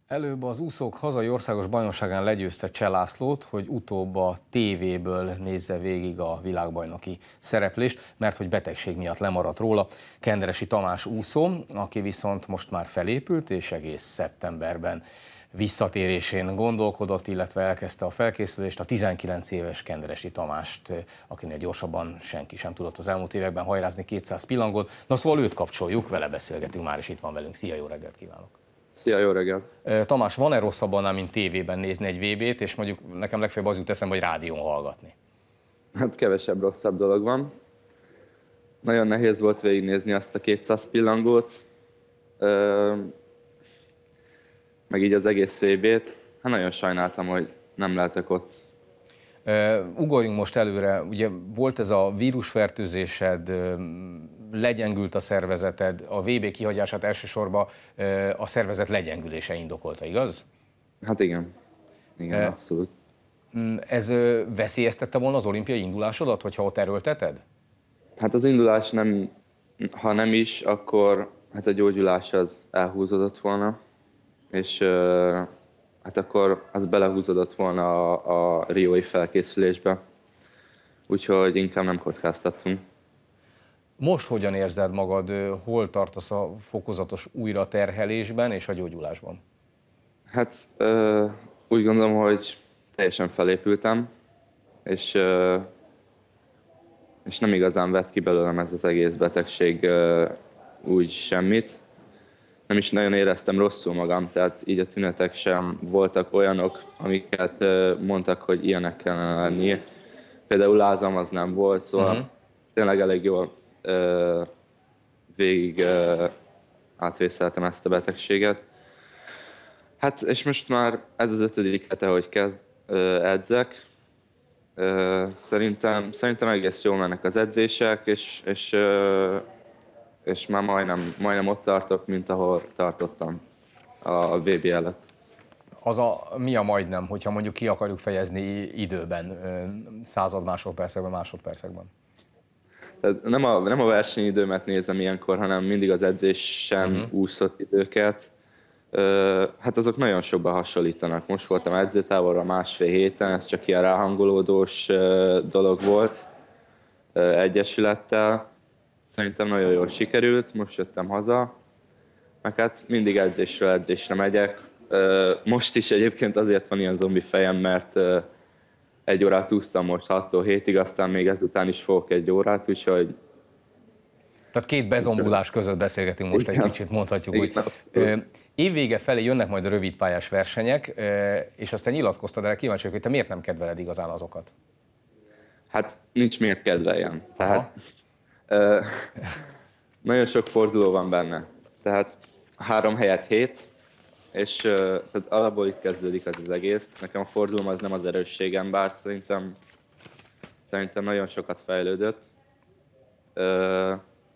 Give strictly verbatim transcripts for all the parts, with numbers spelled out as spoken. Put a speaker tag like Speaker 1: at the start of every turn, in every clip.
Speaker 1: Előbb az úszók hazai országos bajnokságán legyőzte Cseh Lászlót, hogy utóbb a tévéből nézze végig a világbajnoki szereplést, mert hogy betegség miatt lemaradt róla. Kenderesi Tamás úszó, aki viszont most már felépült, és egész szeptemberben visszatérésén gondolkodott, illetve elkezdte a felkészülést. A tizenkilenc éves Kenderesi Tamást, akinél gyorsabban senki sem tudott az elmúlt években hajrázni kétszáz pillangót. Na szóval őt kapcsoljuk, vele beszélgetünk már, és itt van velünk. Szia, jó reggelt kívánok!
Speaker 2: Szia, jó reggelt!
Speaker 1: Tamás, van-e rosszabb annál, mint tévében nézni egy vé bét, és mondjuk nekem legfeljebb az jut eszembe, hogy rádión hallgatni?
Speaker 2: Hát kevesebb rosszabb dolog van. Nagyon nehéz volt végignézni azt a kétszáz pillangót, meg így az egész vé bét. Hát nagyon sajnáltam, hogy nem lehetek ott.
Speaker 1: Uh, ugorjunk most előre, ugye volt ez a vírusfertőzésed, uh, legyengült a szervezeted, a vé bé kihagyását elsősorban uh, a szervezet legyengülése indokolta, igaz?
Speaker 2: Hát igen, igen, uh, abszolút.
Speaker 1: Ez uh, veszélyeztette volna az olimpiai indulásodat, hogyha ott erőlteted?
Speaker 2: Hát az indulás nem, ha nem is, akkor hát a gyógyulás az elhúzódott volna, és uh, hát akkor az belehúzódott volna a, a riói felkészülésbe, úgyhogy inkább nem kockáztattunk.
Speaker 1: Most hogyan érzed magad, hol tartasz a fokozatos újraterhelésben és a gyógyulásban?
Speaker 2: Hát ö, úgy gondolom, hogy teljesen felépültem, és, ö, és nem igazán vett ki belőlem ez az egész betegség ö, úgy semmit. Nem is nagyon éreztem rosszul magam, tehát így a tünetek sem voltak olyanok, amiket mondtak, hogy ilyenek kellene lenni. Például lázam az nem volt, szóval uh-huh. tényleg elég jól ö, végig ö, átvészeltem ezt a betegséget. Hát és most már ez az ötödik hete, hogy kezd ö, edzek. Ö, szerintem, szerintem egész jól mennek az edzések, és, és ö, és már majdnem, majdnem ott tartok, mint ahol tartottam a vé bé előtt.
Speaker 1: Az a, mi a majdnem, hogyha mondjuk ki akarjuk fejezni időben, század másodpercekben, másodpercekben?
Speaker 2: Tehát nem a, nem a versenyidőmet nézem ilyenkor, hanem mindig az edzésen uh-huh. úszott időket. Hát azok nagyon sokban hasonlítanak. Most voltam edzőtáborra másfél héten, ez csak ilyen ráhangolódós dolog volt egyesülettel. Szerintem nagyon jól sikerült, most jöttem haza, meg hát mindig edzésről edzésre megyek. Most is egyébként azért van ilyen zombi fejem, mert egy órát úsztam most hattól hétig, aztán még ezután is fogok egy órát, úgyhogy...
Speaker 1: Tehát két bezombulás között beszélgetünk most egy kicsit, mondhatjuk úgy. Évvége felé jönnek majd a rövidpályás versenyek, és aztán nyilatkoztad erre, kíváncsi vagyok, hogy te miért nem kedveled igazán azokat? Hát
Speaker 2: nincs miért kedveljem. Tehát... Uh, nagyon sok forduló van benne, tehát három helyett hét, és uh, tehát alapból itt kezdődik az, az egész. Nekem a fordulóm az nem az erősségem, bár szerintem, szerintem nagyon sokat fejlődött. Uh,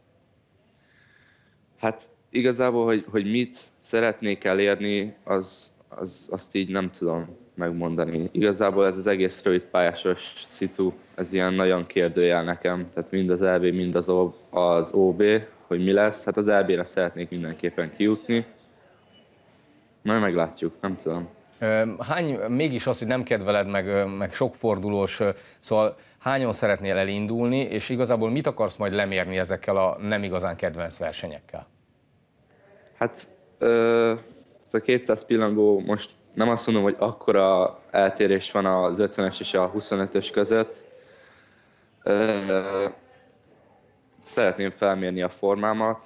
Speaker 2: hát igazából, hogy, hogy mit szeretnék elérni, az, az, azt így nem tudom megmondani. Igazából ez az egész rövidpályásos szitu, ez ilyen nagyon kérdőjel nekem, tehát mind az el bé, mind az, o, az ó bé, hogy mi lesz. Hát az el bére szeretnék mindenképpen kijutni. Majd meglátjuk, nem tudom.
Speaker 1: Hány, mégis az, hogy nem kedveled, meg, meg sok fordulós, szóval hányan szeretnél elindulni, és igazából mit akarsz majd lemérni ezekkel a nem igazán kedvenc versenyekkel?
Speaker 2: Hát a kétszáz pillangó most nem azt mondom, hogy akkora eltérés van az ötvenes és a huszonötös között. Szeretném felmérni a formámat.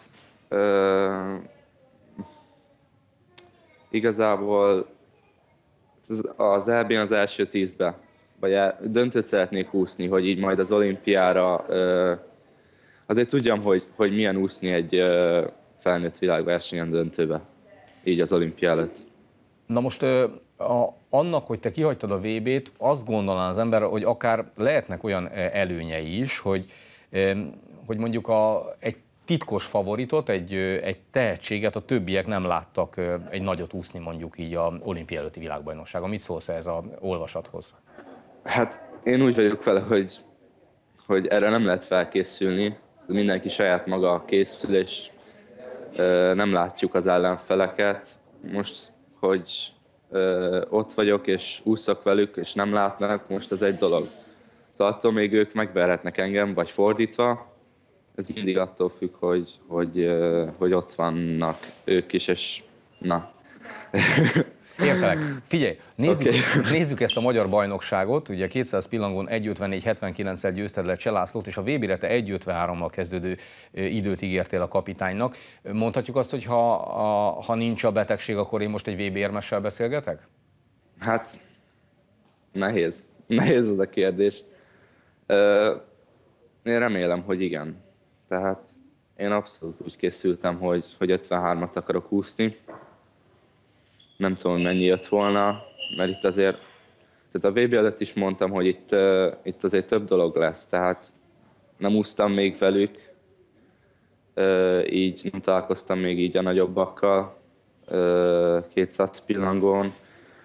Speaker 2: Igazából az el bén az első tízbe, vagy döntőt szeretnék úszni, hogy így majd az olimpiára azért tudjam, hogy, hogy milyen úszni egy felnőtt világversenyen döntőbe, így az olimpia előtt.
Speaker 1: Na most a, annak, hogy te kihagytad a vé bét, azt gondolná az ember, hogy akár lehetnek olyan előnyei is, hogy, hogy mondjuk a, egy titkos favoritot, egy, egy tehetséget a többiek nem láttak egy nagyot úszni mondjuk így a olimpia előtti világbajnokságon. Mit szólsz ez az olvasathoz?
Speaker 2: Hát én úgy vagyok vele, hogy, hogy erre nem lehet felkészülni. Mindenki saját maga készül, és nem látjuk az ellenfeleket. Most hogy ö, ott vagyok és úszok velük, és nem látnak, most ez egy dolog. Szóval attól még ők megverhetnek engem, vagy fordítva. Ez mindig attól függ, hogy, hogy, ö, hogy ott vannak ők is, és na.
Speaker 1: Értelek. Figyelj, nézzük,
Speaker 2: Okay.
Speaker 1: nézzük ezt a magyar bajnokságot. Ugye kétszáz pillangón egy ötvennégy hetvenkilenccel győzted le Cseh Lászlót, és a vé bére te egy ötvenhárommal kezdődő időt ígértél a kapitánynak. Mondhatjuk azt, hogy ha, a, ha nincs a betegség, akkor én most egy vé bé érmessel beszélgetek?
Speaker 2: Hát nehéz. Nehéz az a kérdés. Ö, én remélem, hogy igen. Tehát én abszolút úgy készültem, hogy, hogy ötvenhármat akarok úszni. Nem tudom, hogy mennyi jött volna, mert itt azért, tehát a vé bé előtt is mondtam, hogy itt, uh, itt azért több dolog lesz, tehát nem úsztam még velük, uh, így nem találkoztam még így a nagyobbakkal, uh, kétszáz pillangón,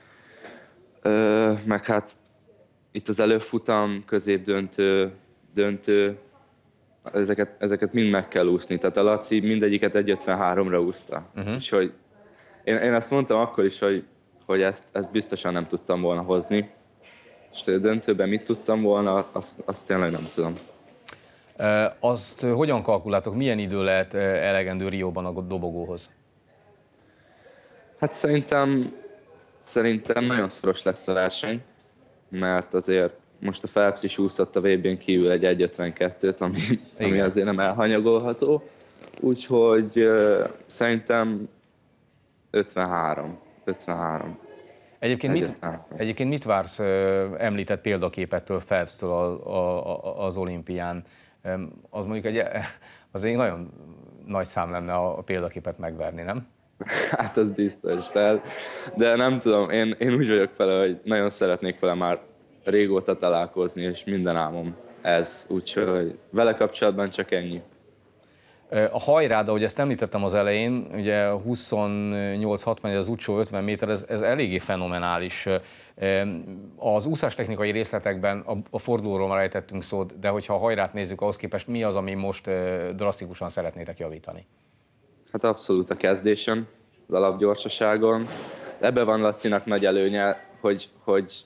Speaker 2: uh, meg hát itt az előfutam, középdöntő, döntő, ezeket, ezeket mind meg kell úszni, tehát a Laci mindegyiket egy ötvenháromra úszta, uh-huh. Úgyhogy Én, én ezt mondtam akkor is, hogy, hogy ezt, ezt biztosan nem tudtam volna hozni, és a döntőben mit tudtam volna, azt, azt tényleg nem tudom.
Speaker 1: E, azt hogyan kalkuláltok, milyen idő lehet elegendő Rióban a dobogóhoz?
Speaker 2: Hát szerintem, szerintem nagyon szoros lesz a verseny, mert azért most a Phelps is úszott a vé bén kívül egy egy ötvenkettőt, ami, ami azért nem elhanyagolható, úgyhogy uh, szerintem ötvenhárom. ötvenhárom.
Speaker 1: Egyébként mit, egyébként mit vársz említett példaképettől, Phelpstől az olimpián? Az mondjuk egy, az egy nagyon nagy szám lenne a példaképet megverni, nem?
Speaker 2: Hát az biztos, tehát, de nem tudom, én, én úgy vagyok vele, hogy nagyon szeretnék vele már régóta találkozni, és minden álmom ez, úgyhogy vele kapcsolatban csak ennyi.
Speaker 1: A hajrád, ahogy ezt említettem az elején, ugye huszonnyolc hatvan, az utolsó ötven méter, ez, ez eléggé fenomenális. Az úszástechnikai részletekben a, a fordulóról már ejtettünk szót, de hogyha a hajrát nézzük, ahhoz képest mi az, ami most drasztikusan szeretnétek javítani?
Speaker 2: Hát abszolút a kezdésen, az alapgyorsaságon. Ebben van Lacinak nagy előnye, hogy, hogy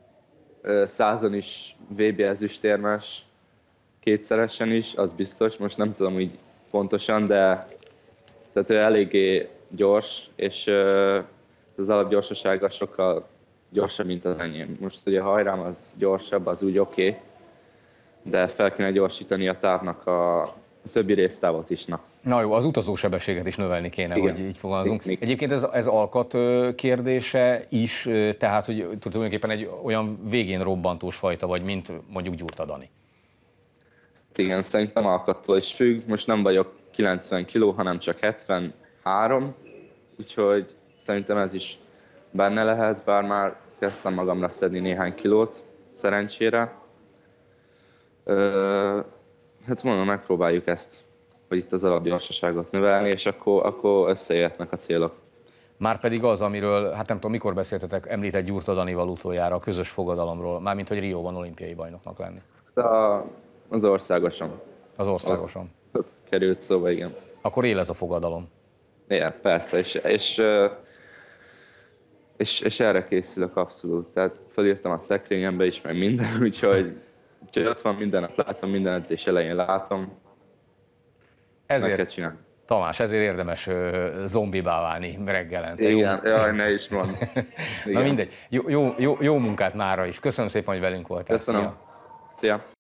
Speaker 2: százon is vé bé ezüstérmes, kétszeresen is, az biztos, most nem tudom így pontosan, de tehát ő eléggé gyors, és az alapgyorsasága sokkal gyorsabb, mint az enyém. Most ugye a hajrám az gyorsabb, az úgy oké, okay, de fel kéne gyorsítani a távnak a, a többi résztávot is. Na.
Speaker 1: Na jó, az utazósebességet is növelni kéne, igen, hogy így fogalmazunk.
Speaker 2: Még.
Speaker 1: Egyébként ez, ez alkat kérdése is, tehát hogy tulajdonképpen egy olyan végén robbantós fajta vagy, mint mondjuk Gyurta Dani.
Speaker 2: Igen, szerintem alkattól is függ. Most nem vagyok kilencven kiló, hanem csak hetvenhárom, úgyhogy szerintem ez is benne lehet, bár már kezdtem magamra szedni néhány kilót, szerencsére. Ö, hát mondom, megpróbáljuk ezt, hogy itt az alapgyorsaságot növelni, és akkor, akkor összejöhetnek a célok.
Speaker 1: Márpedig az, amiről, hát nem tudom, mikor beszéltetek, említett Gyurta Danival utoljára, a közös fogadalomról, mármint, hogy Rióban olimpiai bajnoknak lenni.
Speaker 2: A, az országoson.
Speaker 1: Az országoson.
Speaker 2: Ott, ott került szóba, igen.
Speaker 1: Akkor él ez a fogadalom.
Speaker 2: Igen, persze, és, és, és, és erre készülök abszolút. Tehát felírtam a szekrényembe is, meg minden, úgyhogy, úgyhogy ott van minden nap látom, minden edzés elején látom. Ezért, meg kell csinálni.
Speaker 1: Tamás, ezért érdemes uh, zombibá válni reggelente.
Speaker 2: Igen, jó? Jaj, ne is mondd.
Speaker 1: Na mindegy, jó, jó, jó, jó munkát mára is. Köszönöm szépen, hogy velünk voltál.
Speaker 2: Köszönöm. Szia. Szia.